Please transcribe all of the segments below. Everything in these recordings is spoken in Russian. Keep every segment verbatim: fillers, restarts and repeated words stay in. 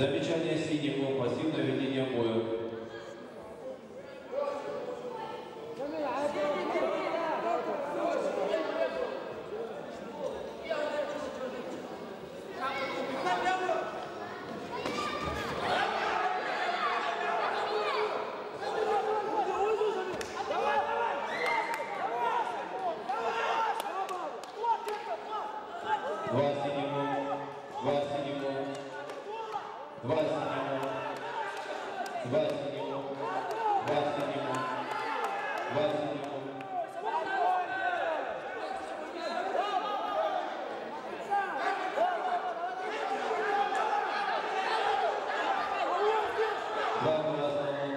Замечание синему, пассивное ведение боя. Два синему, два синему, два синему, два синему, два синему, два синему. Два красному.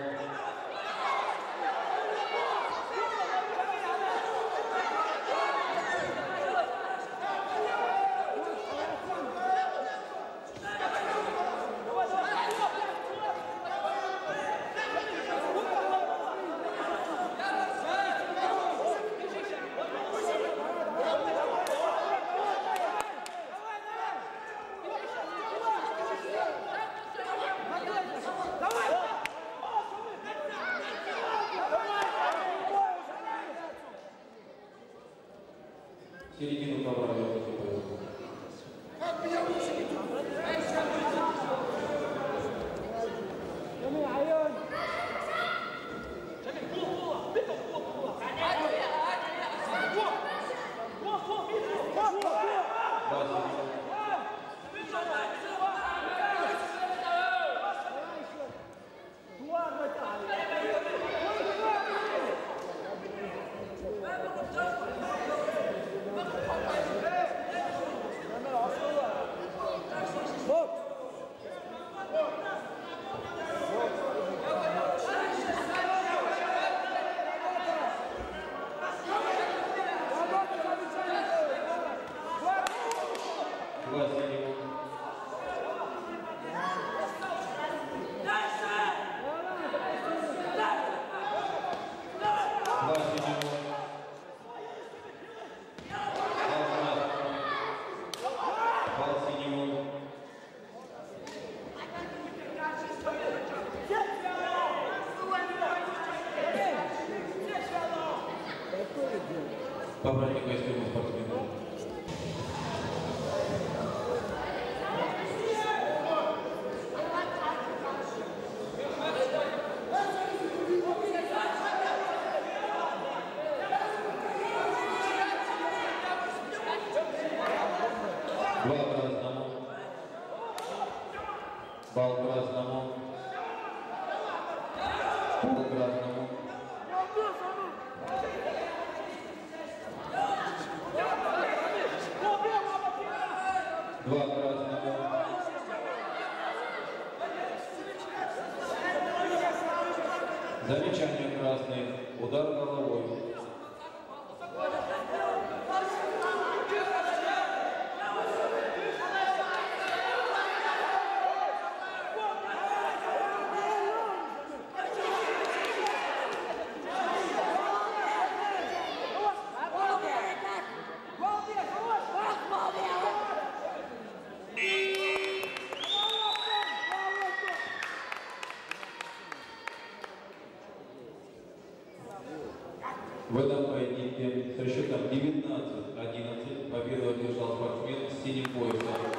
Середину ковра верните поезд. Два синему. Два синему. Два синему. Побратник костюма спортсмена. Два красному. Бал красному. Пол красному. Два красному. Замечание красный. Удар головой. В этом поединке со счетом девятнадцать одиннадцать победу одержал спортсмен с синим поясом.